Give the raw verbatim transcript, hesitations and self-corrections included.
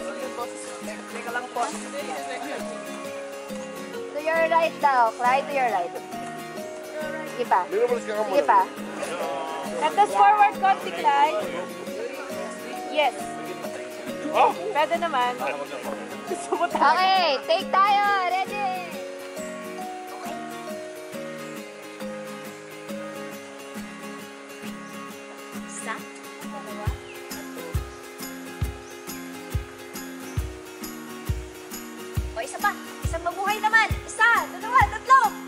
Teka lang po. To your right daw. Cry to your right. Sige pa. Sige pa. Tapos forward konti, Clyde. Yes. Pwede naman. Gusto mo tayo. Okay, take tayo. Ready? Isa. Dalawa. O, isa pa. Isang mabuhay naman. Isa, dalawa, tatlo.